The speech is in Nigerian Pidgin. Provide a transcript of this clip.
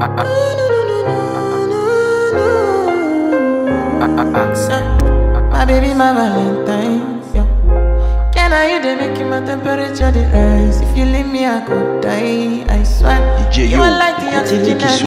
My baby, my Valentine. Yeah. Can I you they make my temperature the rise? If you leave me, I could die. I swear. You are like the oxygen.